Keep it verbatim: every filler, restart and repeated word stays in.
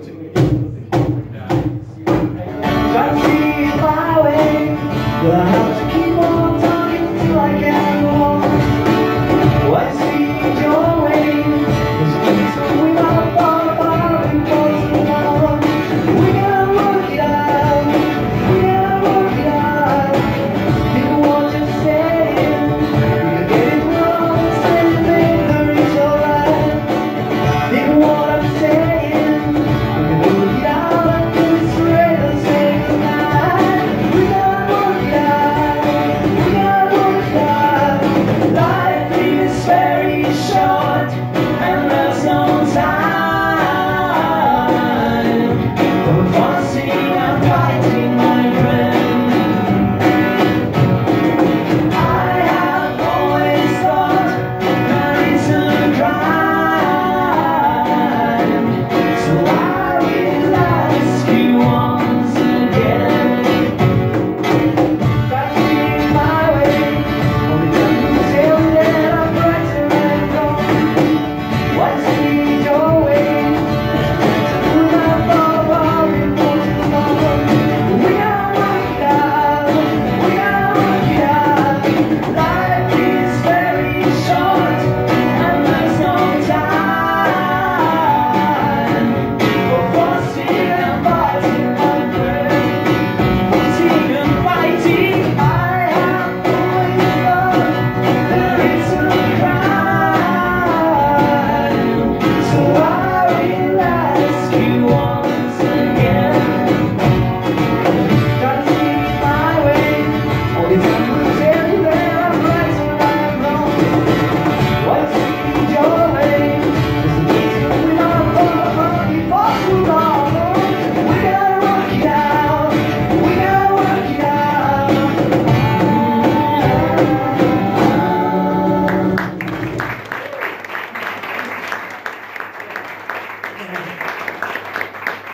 Try to see it my way, but I have to keep on talking till I can go on. Why see it your way? Cause we might fall apart and fall tomorrow. We gotta work it out, we gotta work it out. People want you saying we can get it wrong, saying that it's alright. People what I'm saying, we can work it out like it's real, say goodnight. We gotta work it out, we gotta work it out. Life is very short.